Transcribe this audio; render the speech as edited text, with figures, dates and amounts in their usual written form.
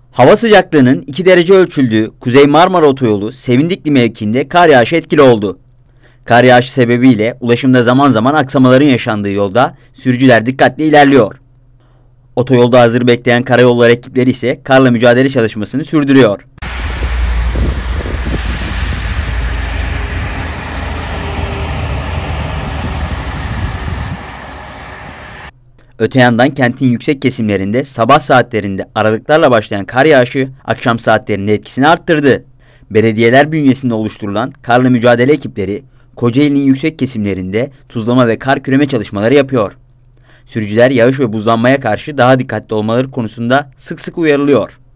Hava sıcaklığının 2 derece ölçüldüğü Kuzey Marmara Otoyolu Sevindikli mevkiinde kar yağışı etkili oldu. Kar yağışı sebebiyle ulaşımda zaman zaman aksamaların yaşandığı yolda sürücüler dikkatli ilerliyor. Otoyolda hazır bekleyen karayolları ekipleri ise karla mücadele çalışmasını sürdürüyor. Öte yandan kentin yüksek kesimlerinde sabah saatlerinde aralıklarla başlayan kar yağışı akşam saatlerinde etkisini arttırdı. Belediyeler bünyesinde oluşturulan karla mücadele ekipleri Kocaeli'nin yüksek kesimlerinde tuzlama ve kar küreme çalışmaları yapıyor. Sürücüler yağış ve buzlanmaya karşı daha dikkatli olmaları konusunda sık sık uyarılıyor.